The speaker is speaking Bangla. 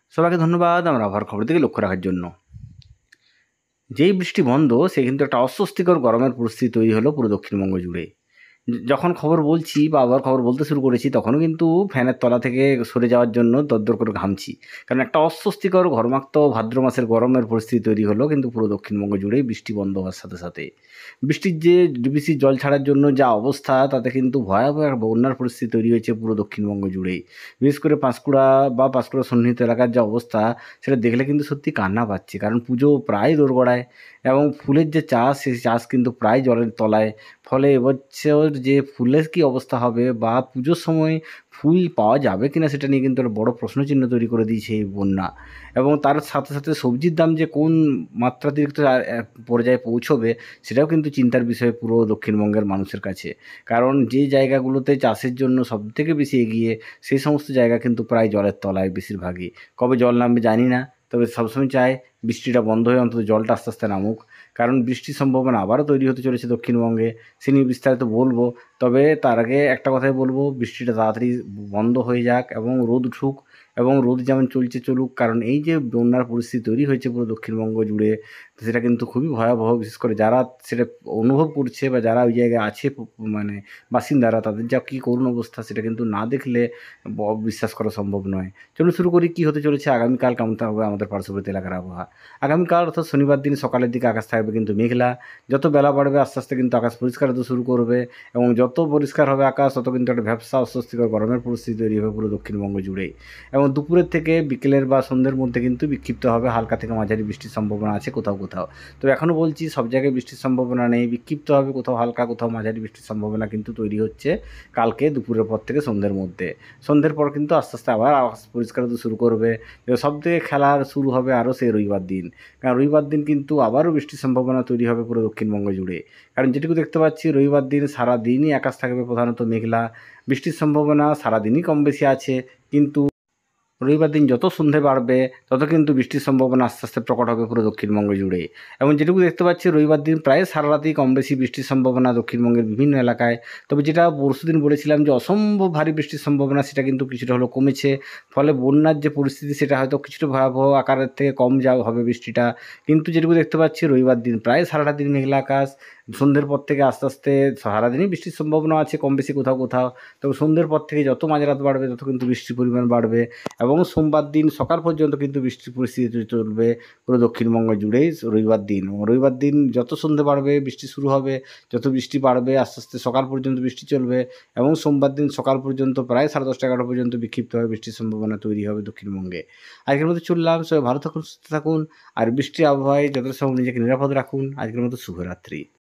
সবাইকে ধন্যবাদ আমার আবহাওয়ার খবর থেকে লক্ষ্য রাখার জন্য। যেই বৃষ্টি বন্ধ, সে কিন্তু একটা অস্বস্তিকর গরমের পরিস্থিতি তৈরি হলো পুরো দক্ষিণবঙ্গ জুড়ে। যখন খবর বলছি বা আবহাওয়ার খবর বলতে শুরু করেছি, তখনও কিন্তু ফ্যানের তলা থেকে সরে যাওয়ার জন্য দরদর করে ঘামছি। কারণ একটা অস্বস্তিকর ঘর্মাক্ত ভাদ্র মাসের গরমের পরিস্থিতি তৈরি হলো কিন্তু পুরো দক্ষিণবঙ্গ জুড়েই বৃষ্টি বন্ধ হওয়ার সাথে, সাথে। বৃষ্টির যে ডিবিসির জল ছাড়ার জন্য যা অবস্থা, তাতে কিন্তু ভয়াবহ এক বন্যার পরিস্থিতি তৈরি হয়েছে পুরো দক্ষিণবঙ্গ জুড়েই। বিশেষ করে পাঁশকুড়া সন্নিহিত এলাকার যা অবস্থা, সেটা দেখলে কিন্তু সত্যি কান্না পাচ্ছে। কারণ পুজো প্রায় দোরগোড়ায় এবং ফুলের যে চাষ, সেই চাষ কিন্তু প্রায় জলের তলায়। ফলে এবছর যে ফুলের কী অবস্থা হবে বা পুজোর সময় ফুল পাওয়া যাবে কিনা, সেটা নিয়ে কিন্তু একটা বড় প্রশ্নচিহ্ন তৈরি করে দিয়েছে এই বন্যা। এবং তার সাথে, সাথে সবজির দাম যে কোন মাত্রাতিরিক্ত পর্যায়ে পৌঁছবে, সেটাও কিন্তু চিন্তার বিষয় পুরো দক্ষিণবঙ্গের মানুষের কাছে। কারণ যে জায়গাগুলোতে চাষের জন্য সবথেকে বেশি এগিয়ে, সেই সমস্ত জায়গা কিন্তু প্রায় জলের তলায় বেশিরভাগই। কবে জল নামবে জানি না, তবে সবসময় চাই বৃষ্টিটা বন্ধ হয়ে অন্তত জলটা আস্তে আস্তে নামুক। কারণ বৃষ্টির সম্ভাবনা আবারও তৈরি হতে চলেছে দক্ষিণবঙ্গে, সে নিয়ে বিস্তারিত বলবো। তবে তার আগে একটা কথাই বলবো, বৃষ্টিটা তাড়াতাড়ি বন্ধ হয়ে যাক এবং রোদ উঠুক। এবং রোদ যেমন চলছে চলুক, কারণ এই যে বন্যার পরিস্থিতি তৈরি হয়েছে পুরো দক্ষিণবঙ্গ জুড়ে, সেটা কিন্তু খুবই ভয়াবহ। বিশেষ করে যারা সেটা অনুভব করছে বা যারা ওই জায়গায় আছে, মানে বাসিন্দারা, তাদের যা কী করুণ অবস্থা, সেটা কিন্তু না দেখলে বিশ্বাস করা সম্ভব নয়। চলুন শুরু করি কী হতে চলেছে আগামীকাল, কেমন থাকবে আমাদের পার্শ্ববর্তী এলাকার আবহাওয়া। আগামীকাল অর্থাৎ শনিবার দিন সকালের দিকে আকাশ থাকবে কিন্তু মেঘলা। যত বেলা বাড়বে আস্তে আস্তে কিন্তু আকাশ পরিষ্কার হতে শুরু করবে, এবং যত পরিষ্কার হবে আকাশ, তত কিন্তু একটা ভ্যাপসা অস্বস্তিকর গরমের পরিস্থিতি তৈরি হবে পুরো দক্ষিণবঙ্গ জুড়েই। এবং দুপুরের থেকে বিকেলের বা সন্ধ্যের মধ্যে কিন্তু বিক্ষিপ্ত হবে হালকা থেকে মাঝারি বৃষ্টির সম্ভাবনা আছে কোথাও কোথাও। তো এখনও বলছি, সব জায়গায় বৃষ্টির সম্ভাবনা নেই, বিক্ষিপ্ত হবে কোথাও হালকা, কোথাও মাঝারি বৃষ্টির সম্ভাবনা কিন্তু তৈরি হচ্ছে কালকে দুপুরের পর থেকে সন্ধ্যের মধ্যে। সন্ধ্যের পর কিন্তু আস্তে আস্তে আবার আকাশ পরিষ্কার হতে শুরু করবে। সব থেকে খেলার শুরু হবে আরও সেই রবিবার দিন। কারণ রবিবার দিন কিন্তু আবারও বৃষ্টির সম্ভাবনা তৈরি হবে পুরো দক্ষিণবঙ্গ জুড়ে। কারণ যেটুকু দেখতে পাচ্ছি, রবিবার দিন সারাদিনই আকাশ থাকবে প্রধানত মেঘলা। বৃষ্টির সম্ভাবনা সারাদিনই কম বেশি আছে, কিন্তু রবিবার দিন যত সন্ধে বাড়বে, তত কিন্তু বৃষ্টির সম্ভাবনা আস্তে আস্তে প্রকট হবে পুরো দক্ষিণবঙ্গ জুড়ে। এবং যেটুকু দেখতে পাচ্ছি, রবিবার দিন প্রায় সারা রাতেই কম বেশি বৃষ্টির সম্ভাবনা দক্ষিণবঙ্গের বিভিন্ন এলাকায়। তবে যেটা পরশুদিন বলেছিলাম যে অসম্ভব ভারী বৃষ্টির সম্ভাবনা, সেটা কিন্তু কিছুটা হলেও কমেছে। ফলে বন্যার যে পরিস্থিতি, সেটা হয়তো কিছুটা ভয়াবহ আকারের থেকে কম হবে বৃষ্টিটা। কিন্তু যেটুকু দেখতে পাচ্ছি, রবিবার দিন প্রায় সারাটা দিন মেঘলা আকাশ। সন্ধ্যের পর থেকে আস্তে আস্তে সারাদিনই বৃষ্টির সম্ভাবনা আছে কম বেশি কোথাও কোথাও। তবে সন্ধ্যের পর থেকে যত মাঝরাত বাড়বে, তত কিন্তু বৃষ্টির পরিমাণ বাড়বে। এবং সোমবার দিন সকাল পর্যন্ত কিন্তু বৃষ্টির পরিস্থিতি চলবে পুরো দক্ষিণবঙ্গ জুড়েই রবিবার দিন। রবিবার দিন যত সন্ধ্যে বাড়বে বৃষ্টি শুরু হবে, যত বৃষ্টি বাড়বে আস্তে আস্তে সকাল পর্যন্ত বৃষ্টি চলবে। এবং সোমবার দিন সকাল পর্যন্ত প্রায় 10:30-11টা পর্যন্ত বিক্ষিপ্তভাবে বৃষ্টির সম্ভাবনা তৈরি হবে দক্ষিণবঙ্গে। আজকের মতো চললাম, সবাই ভালো থাকুন, সুস্থ থাকুন, আর বৃষ্টির আবহাওয়ায় যত সময় নিজেকে নিরাপদ রাখুন। আজকের মতো শুভরাত্রি।